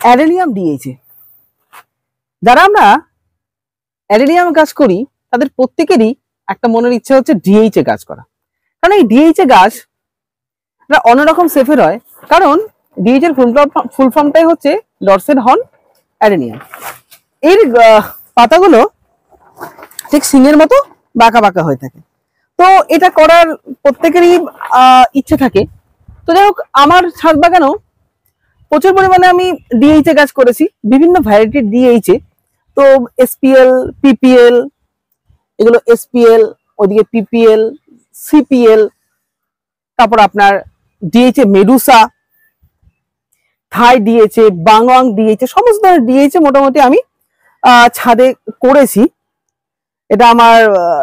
Adenium ডিএইচে। যারা আমরা adenium গাছ করি তাদের প্রত্যেকেরই একটা মনের ইচ্ছা হচ্ছে ডিএইচে গাছ করা, কারণ এই ডিএইচে গাছ অন্যরকম সেফের হয়। কারণ ডিএইচ এর ফুল ফর্মটাই হচ্ছে ডরসেট হর্ন অ্যাডেনিয়াম। এর পাতাগুলো ঠিক সিংহের মতো বাঁকা বাঁকা হয়ে থাকে। তো এটা করার প্রত্যেকেরই ইচ্ছে থাকে। তো যাই হোক, আমার ছাদ বাগানেও প্রচুর পরিমাণে আমি ডিএইচে গাছ করেছি, বিভিন্ন ভ্যারাইটির ডিএইচে। তো এসপিএল, পিপিএল, এগুলো এসপিএল, ওইদিকে পিপিএল, সিপিএল, তারপর আপনার ডিএইচে মেডুসা, থাই ডিএইচে, বাংওয়াং ডিএইচে, সমস্ত ধরনের ডিএইচে মোটামুটি আমি ছাদে করেছি। এটা আমার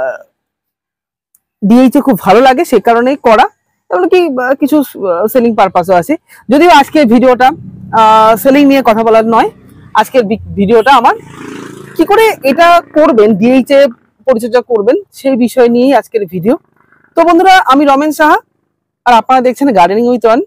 ডিএইচে খুব ভালো লাগে, সে কারণেই করা। এমনকি কিছু সেলিং পারপাসও আছে। যদিও আজকের ভিডিওটা সেলিং নিয়ে কথা বলার নয়, আজকের ভিডিওটা আমার কি করে এটা করবেন, ডিএইচে পরিচর্যা করবেন সেই বিষয় নিয়েই আজকের ভিডিও। তো বন্ধুরা, আমি রমেন সাহা, আর আপনারা দেখছেন গার্ডেনিং উইথ রন।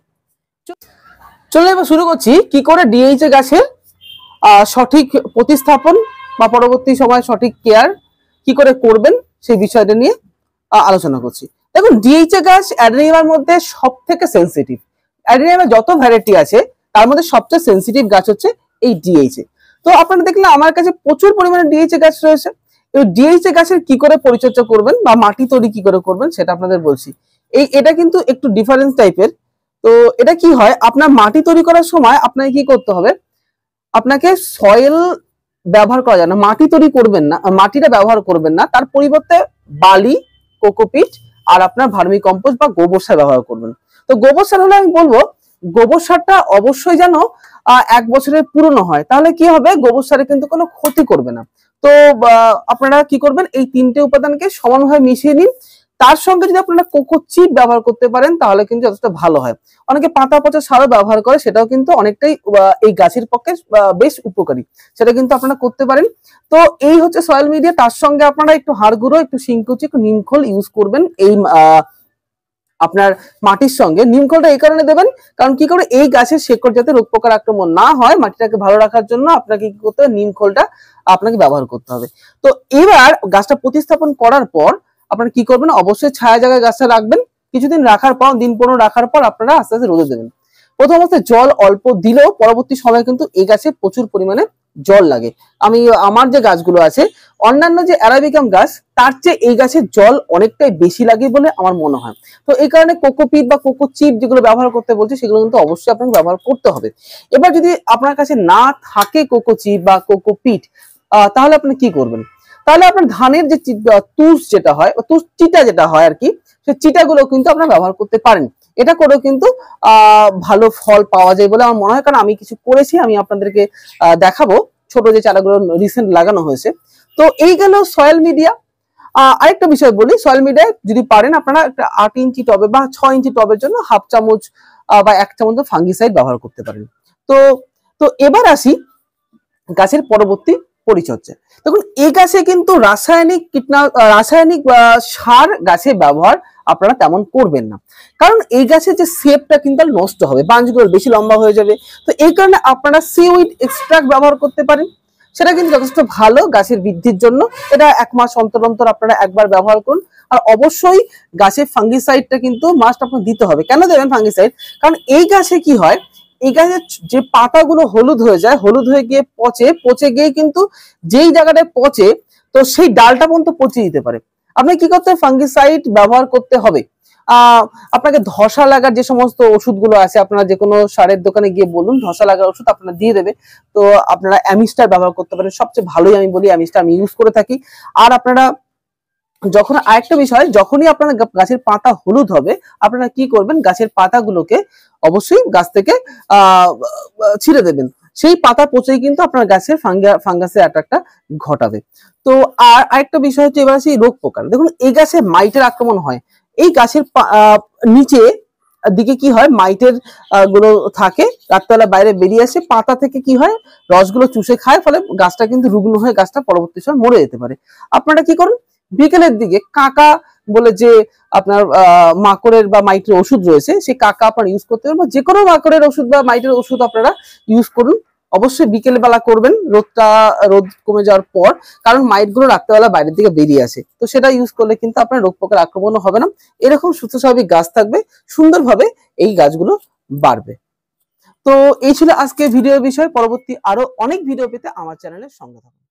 চলো এবার শুরু করছি কি করে ডিএইচে গাছের সঠিক প্রতিস্থাপন বা পরবর্তী সময় সঠিক কেয়ার কি করে করবেন সেই বিষয়টা নিয়ে আলোচনা করছি। দেখুন, ডিএইচে গাছ অ্যাডেনিয়ামের মধ্যে সব থেকে সেন্সিটিভ। অ্যাডেনিয়ামের যত ভ্যারাইটি আছে তার মধ্যে সবচেয়ে সেন্সিটিভ গাছ হচ্ছে এই ডিএইচে। তো আপনারা দেখলে আমার কাছে প্রচুর পরিমাণে ডিএইচে গাছ রয়েছে। এই ডিএইচে গাছের কি করে পরিচর্যা করবেন বা মাটি তৈরি কি করে করবেন সেটা আপনাদের বলছি। এটা কিন্তু একটু ডিফারেন্স টাইপের। তো এটা কি হয়, আপনার মাটি তৈরি করার সময় আপনাকে কি করতে হবে, আপনাকে সয়েল ব্যবহার করা যায় না, মাটি তৈরি করবেন না, মাটিটা ব্যবহার করবেন না, তার পরিবর্তে বালি, কোকোপিট আর আপনার ভার্মি কম্পোস্ট বা গোবর সার ব্যবহার করবেন। তো গোবর সার হলে আমি বলবো গোবর সারটা অবশ্যই যেন 1 বছরের পুরনো হয়, তাহলে কি হবে, গোবর সারে কিন্তু কোনো ক্ষতি করবে না। তো আপনারা কি করবেন, এই 3টে উপাদানকে সমানভাবে মিশিয়ে নিন। তার সঙ্গে যদি আপনারা কোকো চিপ ব্যবহার করতে পারেন তাহলে কিন্তু যথেষ্ট ভালো হয়। অনেকে পাতা পচা সারও ব্যবহার করে, সেটাও কিন্তু অনেকটাই এই গাছের পক্ষে বেশ উপকারী, সেটা কিন্তু আপনারা করতে পারেন। তো এই হচ্ছে সয়েল মিডিয়া। তার সঙ্গে আপনারা একটু হাড় গুঁড়ো, একটু শিংকুচি, একটু নিমখোল ইউজ করবেন। এই আপনার মাটির সঙ্গে নিমখোলটা এই কারণে দেবেন, কারণ কি করে এই গাছের শেকড় যাতে রোগ পোকার আক্রমণ না হয়, মাটিটাকে ভালো রাখার জন্য আপনাকে কি করতে হবে, নিমখোলটা আপনাকে ব্যবহার করতে হবে। তো এবার গাছটা প্রতিস্থাপন করার পর আপনারা কি করবেন, অবশ্যই ছায়া জায়গায় গাছটা রাখবেন। কিছুদিন রাখার পর, দিন 15 রাখার পর আপনারা আস্তে আস্তে রোদে দেবেন। প্রথম অবস্থায় জল অল্প দিলেও পরবর্তী সময় কিন্তু এই গাছে প্রচুর পরিমাণে জল লাগে। আমি আমার যে গাছগুলো আছে, অন্যান্য যে অ্যারাবিকাম গাছ তার চেয়ে এই গাছের জল অনেকটাই বেশি লাগে বলে আমার মনে হয়। তো এই কারণে কোকোপিট বা কোকো চিপ যেগুলো ব্যবহার করতে বলছি সেগুলো কিন্তু অবশ্যই আপনাকে ব্যবহার করতে হবে। এবার যদি আপনার কাছে না থাকে কোকো চিপ বা কোকোপিট, তাহলে আপনি কি করবেন, তাহলে আপনার ধানের যে তুষ যেটা হয়, তুষ চিটা যেটা হয় আর কি, সেই চিটাগুলো কিন্তু আপনারা ব্যবহার করতে পারেন। এটা করেও কিন্তু ভালো ফল পাওয়া যায় বলে আমার মনে হয়, কারণ আমি কিছু করেছি, আমি আপনাদেরকে দেখাবো ছোট যে চারাগুলো রিসেন্ট লাগানো হয়েছে। তো এই গেল সয়েল মিডিয়া। আরেকটা বিষয় বলি, সয়েল মিডিয়ায় যদি পারেন আপনারা একটা 8 ইঞ্চি টবে বা 6 ইঞ্চি টবের জন্য হাফ চামচ বা 1 চামচ ফাঙ্গিসাইড ব্যবহার করতে পারেন। তো তো এবার আসি গাছের পরবর্তী পরিচর্যা। দেখুন, এই গাছে কিন্তু রাসায়নিক সার গাছে ব্যবহার আপনারা তেমন করবেন না, কারণ এই গাছের যে শেপটা কিন্তু নষ্ট হবে, বাঞ্চগুলো বেশি লম্বা হয়ে যাবে। তো এই কারণে আপনারা সিউইড এক্সট্রাক্ট ব্যবহার করতে পারেন, সেটা কিন্তু যথেষ্ট ভালো গাছের বৃদ্ধির জন্য। এটা 1 মাস অন্তর অন্তর আপনারা একবার ব্যবহার করুন। আর অবশ্যই গাছের ফাঙ্গিসাইডটা কিন্তু মাস্ট আপনার দিতে হবে। কেন দেবেন ফাঙ্গিসাইড, কারণ এই গাছে কি হয়, এই গাছের যে পাতাগুলো হলুদ হয়ে যায়, হলুদ হয়ে গিয়ে পচে গিয়ে কিন্তু যেই জায়গাটায় পচে, তো সেই ডালটা পর্যন্ত পচে দিতে পারে। আপনি কি করতে, ফাঙ্গিসাইড ব্যবহার করতে হবে। আপনাকে ধসা লাগার যে সমস্ত ওষুধগুলো আছে, আপনারা যে কোনো সারের দোকানে গিয়ে বলুন ধসা লাগার ওষুধ আপনারা দিয়ে দেবে। তো আপনারা অ্যামিস্টার ব্যবহার করতে পারেন, সবচেয়ে ভালোই আমি বলি অ্যামিস্টার আমি ইউজ করে থাকি। আর আপনারা যখন, আরেকটা বিষয়, যখনই আপনার গাছের পাতা হলুদ হবে আপনারা কি করবেন, গাছের পাতাগুলোকে অবশ্যই গাছ থেকে ছিঁড়ে দেবেন। সেই পাতা পচেই কিন্তু আপনার গাছের ফাঙ্গাসের অ্যাটাকটা ঘটাবে। তো আর আরেকটা বিষয় হচ্ছে এবার সেই রোগ পোকার। দেখুন, এই গাছে মাইটের আক্রমণ হয়, এই গাছের নিচে দিকে কি হয়, মাইটের গুলো থাকে, রাত্রেবেলা বাইরে বেরিয়ে আসে, পাতা থেকে কি হয়, রসগুলো চুষে খায়, ফলে গাছটা কিন্তু রুগ্ন হয়ে গাছটা পরবর্তী সময় মরে যেতে পারে। আপনারা কি করুন, বিকেলের দিকে কাকা বলে যে আপনার মাকড়ের বা মাইটের ওষুধ রয়েছে, সেই কাকা আপনারা ইউজ করতে পারেন, যে কোনো মাকড়ের ওষুধ বা মাইটের ওষুধ আপনারা ইউজ করুন। অবশ্যই বিকেল বেলা করবেন, রোদ কমে যাওয়ার পর, কারণ মাইটগুলো রাত্রেবেলা বাইরের দিকে বেরিয়ে আসে, তো সেটা ইউজ করলে কিন্তু আপনার রোগ পোকার আক্রমণও হবে না, এরকম সুস্থ স্বাভাবিক গাছ থাকবে, সুন্দরভাবে এই গাছগুলো বাড়বে। তো এই ছিল আজকে ভিডিওর বিষয়। পরবর্তী আরো অনেক ভিডিও পেতে আমার চ্যানেলের সঙ্গে থাকুন।